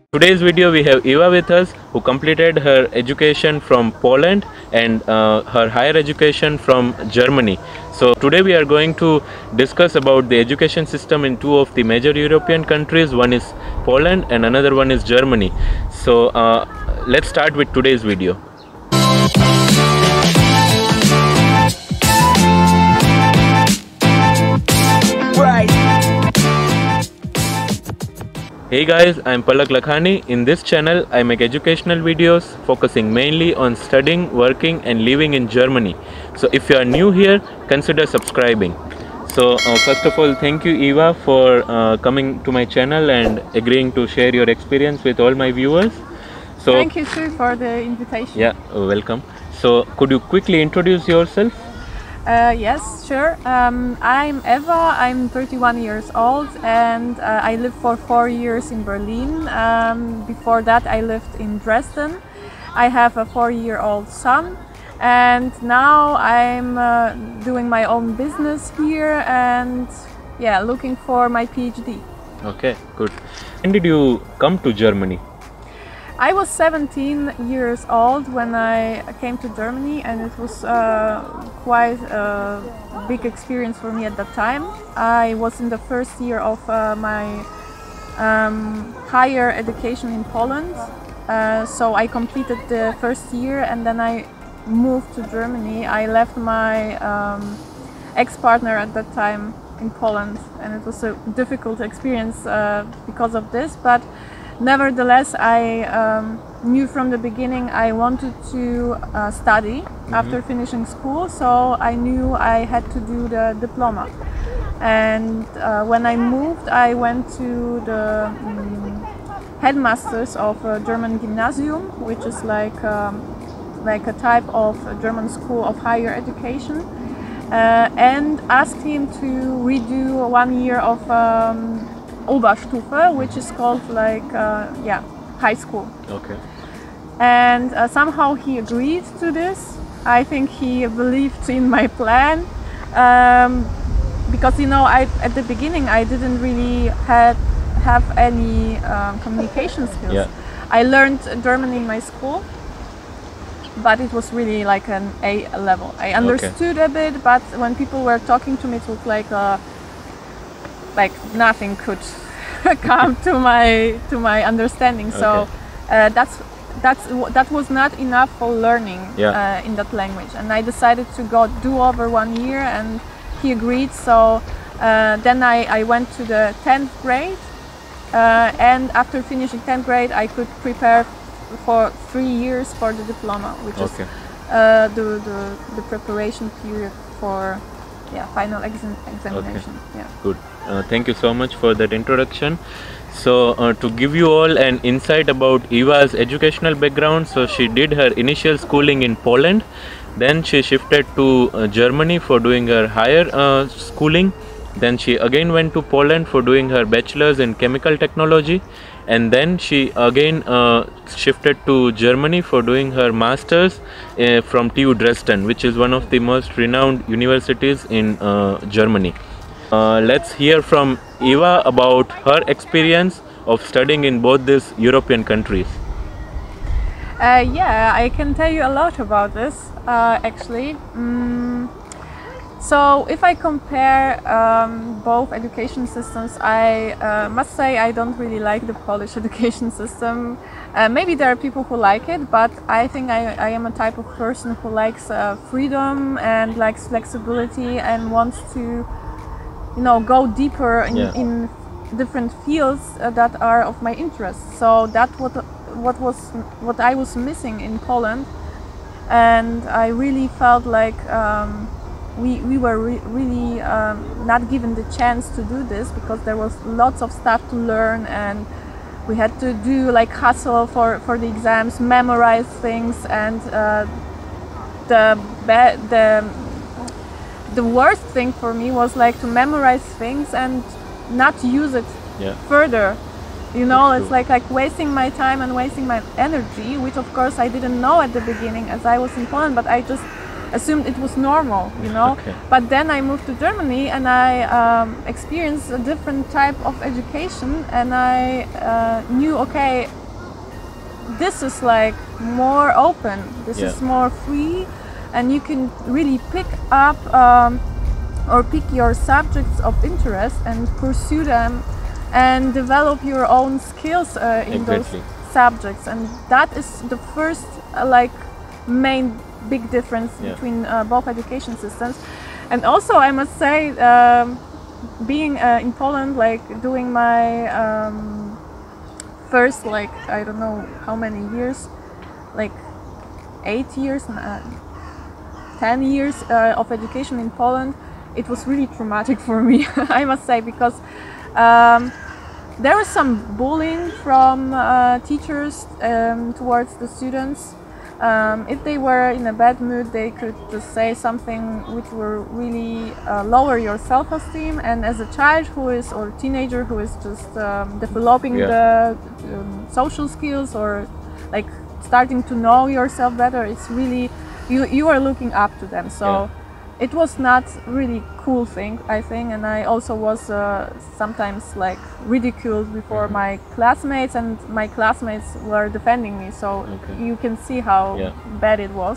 Today's video we have Eva with us, who completed her education from Poland and her higher education from Germany. So today we are going to discuss about the education system in two of the major European countries. One is Poland and another one is Germany. So let's start with today's video. Hey guys, I'm Palak Lakhani. In this channel, I make educational videos focusing mainly on studying, working and living in Germany. So if you are new here, consider subscribing. So first of all, thank you Eva for coming to my channel and agreeing to share your experience with all my viewers. So thank you too for the invitation. Yeah, welcome. So could you quickly introduce yourself? Yes, sure. I'm Eva, I'm 31 years old and I lived for 4 years in Berlin. Before that I lived in Dresden. I have a 4-year-old son and now I'm doing my own business here and yeah, looking for my PhD. Okay, good. When did you come to Germany? I was 17 years old when I came to Germany and it was quite a big experience for me at that time. I was in the first year of my higher education in Poland. So I completed the first year and then I moved to Germany. I left my ex-partner at that time in Poland and it was a difficult experience because of this, but nevertheless, I knew from the beginning I wanted to study after finishing school, so I knew I had to do the diploma. And when I moved, I went to the headmasters of a German gymnasium, which is like a type of German school of higher education, and asked him to redo 1 year of Oberstufe, which is called like high school. Okay. And somehow he agreed to this. I think he believed in my plan because at the beginning I didn't really have any communication skills. Yeah. I learned German in my school, but it was really like an A level. I understood a bit, but when people were talking to me, it was like nothing could come to my understanding. So that was not enough for learning in that language, and I decided to do over 1 year, and he agreed. So then I went to the 10th grade, and after finishing 10th grade I could prepare for 3 years for the diploma, which is the preparation period for final examination. Okay. Good. Thank you so much for that introduction. So to give you all an insight about Eva's educational background, so she did her initial schooling in Poland, then she shifted to Germany for doing her higher schooling, then she again went to Poland for doing her bachelor's in chemical technology, and then she again shifted to Germany for doing her master's from TU Dresden, which is one of the most renowned universities in Germany. Let's hear from Eva about her experience of studying in both these European countries. Yeah, I can tell you a lot about this actually. So if I compare both education systems, I must say I don't really like the Polish education system. Maybe there are people who like it, but I think I am a type of person who likes freedom and likes flexibility and wants to go deeper in different fields that are of my interest. So that's what I was missing in Poland, and I really felt like we were really not given the chance to do this, because there was lots of stuff to learn and we had to do like hustle for the exams, memorize things, and the worst thing for me was like to memorize things and not use it further. It's like wasting my time and wasting my energy, which of course I didn't know at the beginning as I was in Poland, but I just assumed it was normal, But then I moved to Germany and I experienced a different type of education, and I knew, okay, this is like more open. This Yeah. is more free, and you can really pick up or pick your subjects of interest and pursue them and develop your own skills in those Exactly. subjects. And that is the first like main big difference Yeah. between both education systems. And also I must say, being in Poland, like doing my first, like I don't know how many years, like 8 years, 10 years of education in Poland, it was really traumatic for me, I must say, because there was some bullying from teachers towards the students. If they were in a bad mood, they could just say something which will really lower your self-esteem. And as a child or teenager who is just developing Yeah. the social skills, or like starting to know yourself better, it's really, you are looking up to them. So Yeah. it was not really cool thing, I think, and I also was sometimes like ridiculed before my classmates, and my classmates were defending me. So Okay. you can see how Yeah. bad it was.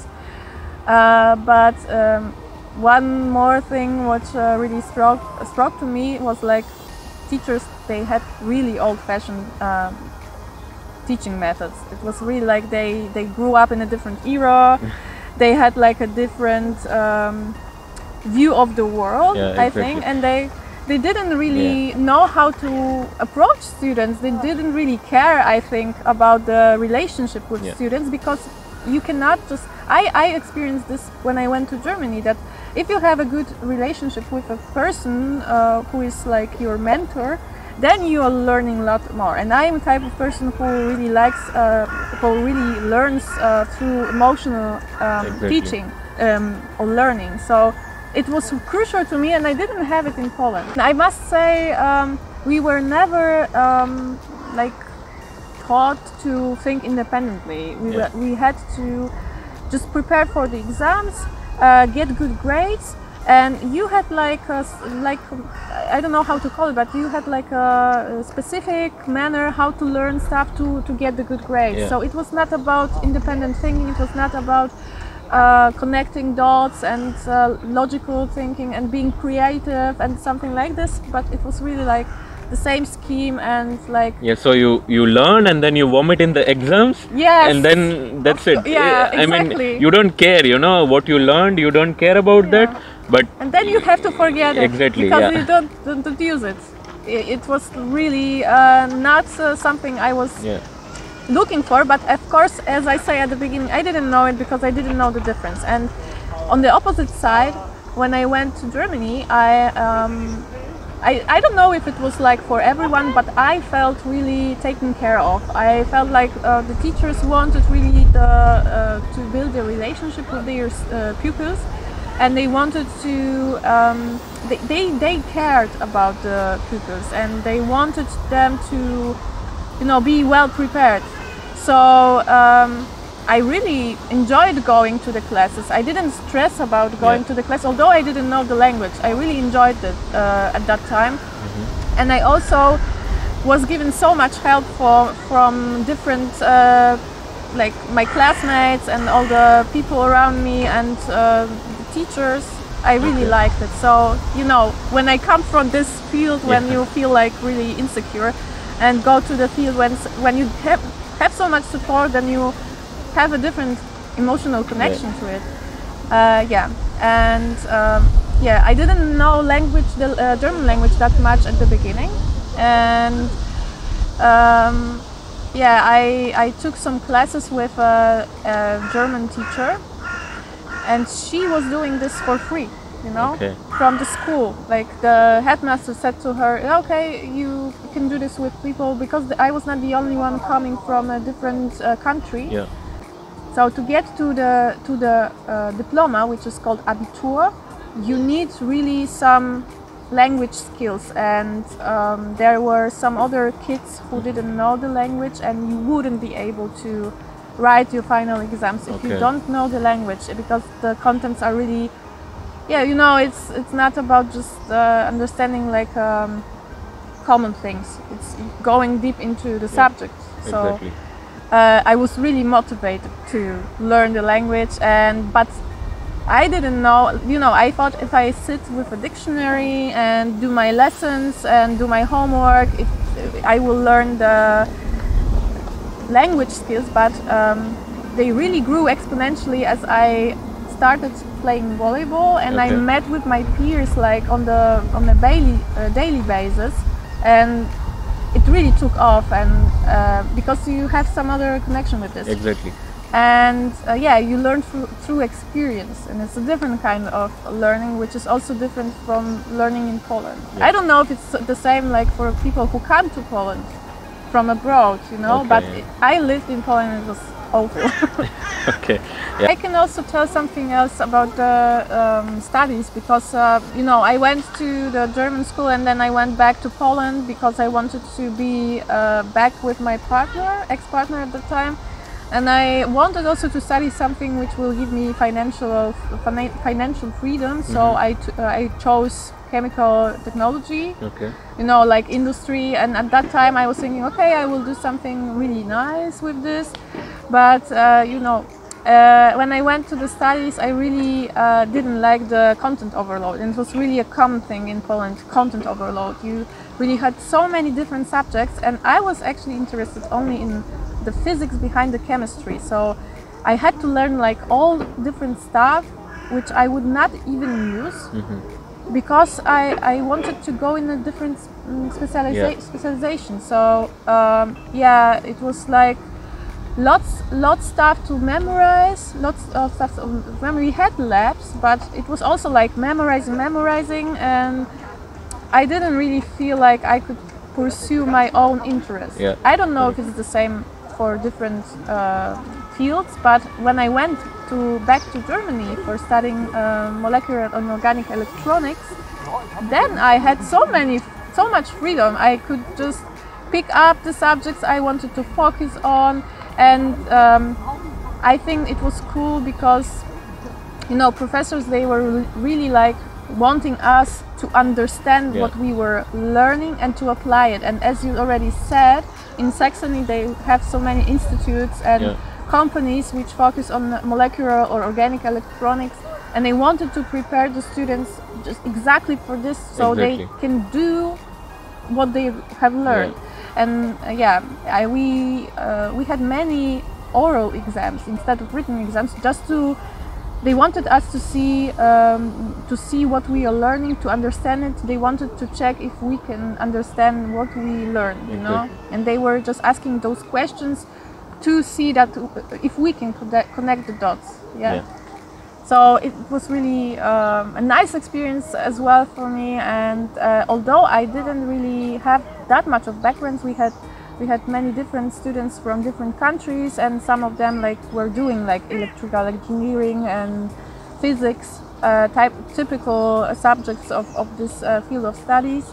But one more thing which really struck to me was like teachers. They had really old-fashioned teaching methods. It was really like they grew up in a different era. They had like a different view of the world, Yeah, I exactly. think, and they didn't really know how to approach students. They didn't really care, I think, about the relationship with Yeah. students, because you cannot just. I experienced this when I went to Germany, that if you have a good relationship with a person who is like your mentor, then you are learning a lot more. And I am the type of person who really likes, who really learns through emotional Exactly. teaching or learning. So it was crucial to me, and I didn't have it in Poland. I must say, we were never like taught to think independently. We had to just prepare for the exams, get good grades, and you had like I don't know how to call it, but you had like a specific manner how to learn stuff to get the good grades. Yeah. So it was not about independent thinking. It was not about connecting dots and logical thinking and being creative and something like this, but it was really like the same scheme and like Yeah, so you learn and then you vomit in the exams. Yes. And then that's it. Yeah, I mean, exactly. you don't care, you know, what you learned, you don't care about that. But and then you have to forget it Exactly, because yeah. you don't use it. It was really not something I was yeah, looking for, but of course, as I say at the beginning, I didn't know it because I didn't know the difference. And on the opposite side, when I went to Germany, I don't know if it was like for everyone, but I felt really taken care of. I felt like the teachers wanted really to build a relationship with their pupils, and they wanted to they cared about the pupils, and they wanted them to be well prepared. So I really enjoyed going to the classes. I didn't stress about going to the class, although I didn't know the language. I really enjoyed it at that time. And I also was given so much help from different like my classmates and all the people around me and the teachers. I really liked it. So when I come from this field, when you feel like really insecure, and go to the field when you have so much support, then you have a different emotional connection to it. I didn't know the German language that much at the beginning, and I took some classes with a German teacher, and she was doing this for free. From the school. Like the headmaster said to her, okay, you can do this with people, because I was not the only one coming from a different country. yeah, So to get to the diploma, which is called Abitur, you need really some language skills, and there were some other kids who didn't know the language, and you wouldn't be able to write your final exams if you don't know the language, because the contents are really it's not about just understanding like common things. It's going deep into the subject. So exactly. I was really motivated to learn the language, but I didn't know, I thought if I sit with a dictionary and do my lessons and do my homework, I will learn the language skills, but they really grew exponentially as I started playing volleyball, and I met with my peers like on a daily basis, and it really took off, and because you have some other connection with this. Exactly. And you learn through experience, and it's a different kind of learning, which is also different from learning in Poland. I don't know if it's the same like for people who come to Poland from abroad, but I lived in Poland and it was awful. Okay. Yeah. I can also tell something else about the studies, because I went to the German school and then I went back to Poland because I wanted to be back with my ex-partner at the time. And I wanted also to study something which will give me financial freedom. So I chose chemical technology. Okay. Like industry. And at that time I was thinking, okay, I will do something really nice with this. But when I went to the studies, I really didn't like the content overload. And it was really a common thing in Poland, content overload. You really had so many different subjects, and I was actually interested only in the physics behind the chemistry. So I had to learn like all different stuff which I would not even use, because I wanted to go in a different specialization. So it was like lots stuff to memorize, lots of stuff to memory. We had labs, but it was also like memorizing, and I didn't really feel like I could pursue my own interests. I don't know if it's the same for different fields, but when I went back to Germany for studying molecular and organic electronics, then I had so much freedom. I could just pick up the subjects I wanted to focus on, and I think it was cool because professors, they were really like wanting us to understand what we were learning and to apply it. And as you already said, in Saxony they have so many institutes and companies which focus on molecular or organic electronics, and they wanted to prepare the students just exactly for this, so they can do what they have learned. And we had many oral exams instead of written exams, they wanted us to see what we are learning, to understand it. They wanted to check if we can understand what we learn, and they were just asking those questions to see that if we can connect the dots. So it was really a nice experience as well for me. And although I didn't really have that much of backgrounds, we had many different students from different countries, and some of them were doing electrical engineering and physics, typical subjects of this field of studies.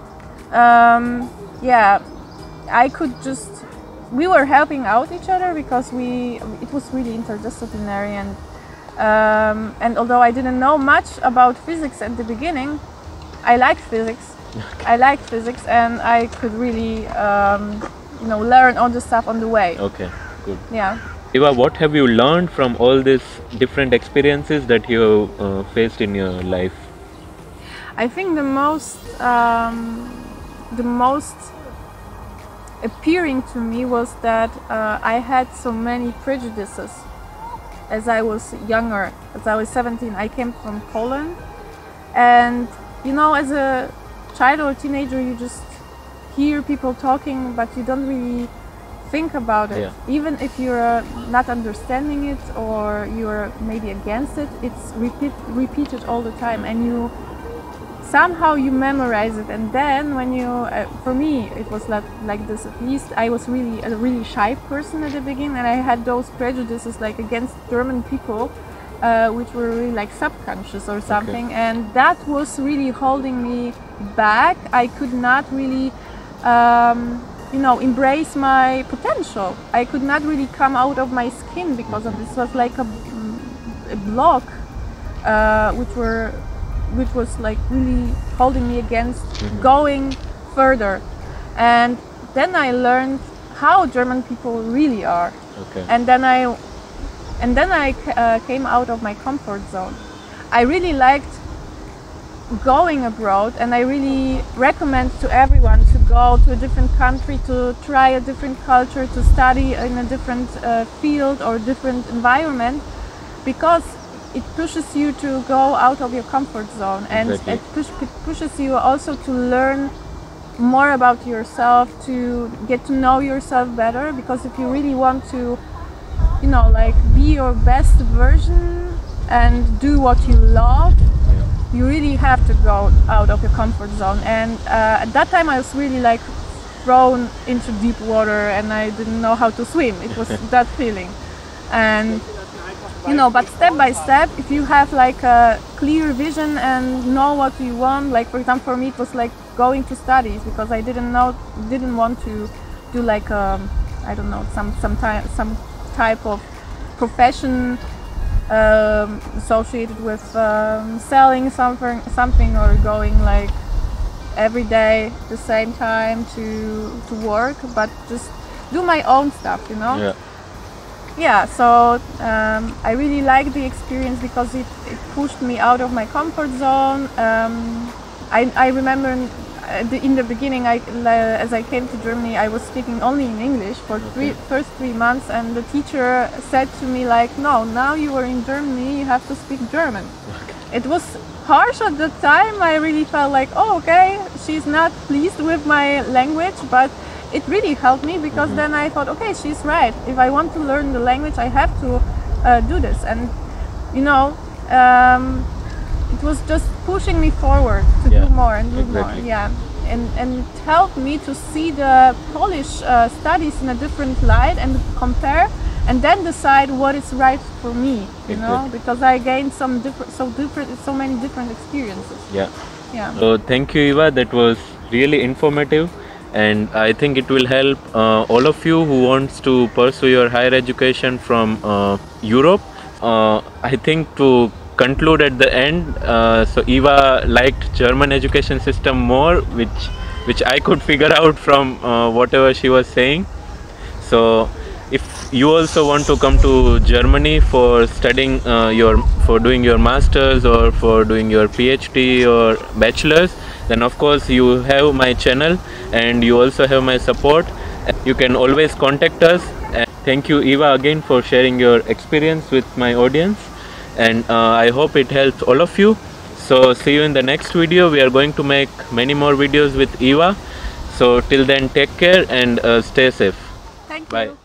We were helping out each other because it was really interdisciplinary, and although I didn't know much about physics at the beginning, I liked physics. And I could really learn all the stuff on the way. Okay, good. Yeah. Eva, what have you learned from all these different experiences that you faced in your life? I think the most appealing to me was that I had so many prejudices as I was younger. As I was 17, I came from Poland, and as a child or teenager, you just hear people talking, but you don't really think about it. Even if you're not understanding it or you're maybe against it, it's repeated all the time, and somehow you memorize it. And then when for me it was like this, at least I was really a really shy person at the beginning, and I had those prejudices against German people, which were really subconscious or something. And that was really holding me back. I could not really embrace my potential. I could not really come out of my skin because of this. It was like a block, which was really holding me against going further. And then I learned how German people really are. Okay. And then I came out of my comfort zone. I really liked going abroad, and I really recommend to everyone to go to a different country, to try a different culture, to study in a different field or different environment, because it pushes you to go out of your comfort zone, and Exactly. it pushes you also to learn more about yourself, to get to know yourself better, because if you really want to, you know, like be your best version and do what you love, you really have to go out of your comfort zone. And at that time I was really like thrown into deep water and I didn't know how to swim. It was that feeling. And you know, but step by step, if you have like a clear vision and know what you want, like for example for me it was like going to studies, because I didn't want to do like I don't know, some type of profession associated with selling something or going like every day the same time to work, but just do my own stuff, you know. Yeah, so I really liked the experience because it pushed me out of my comfort zone. I remember in the beginning, as I came to Germany, I was speaking only in English for first 3 months, and the teacher said to me like, no, now you are in Germany, you have to speak German. It was harsh at the time. I really felt like, oh, okay, she's not pleased with my language, but it really helped me, because then I thought, okay, she's right. If I want to learn the language, I have to do this. And you know, it was just pushing me forward to do more and do more. Yeah, and it helped me to see the Polish studies in a different light and compare, and then decide what is right for me. You know, because I gained so many different experiences. Yeah. So thank you, Eva. That was really informative. And I think it will help all of you who wants to pursue your higher education from Europe. I think to conclude at the end, so Eva liked German education system more, which I could figure out from whatever she was saying. So if you also want to come to Germany for studying for doing your masters or for doing your PhD or bachelor's, then of course you have my channel and you also have my support. You can always contact us. And thank you, Eva, again for sharing your experience with my audience, and I hope it helps all of you. So see you in the next video. We are going to make many more videos with Eva. So till then, take care and stay safe. thank you. Bye.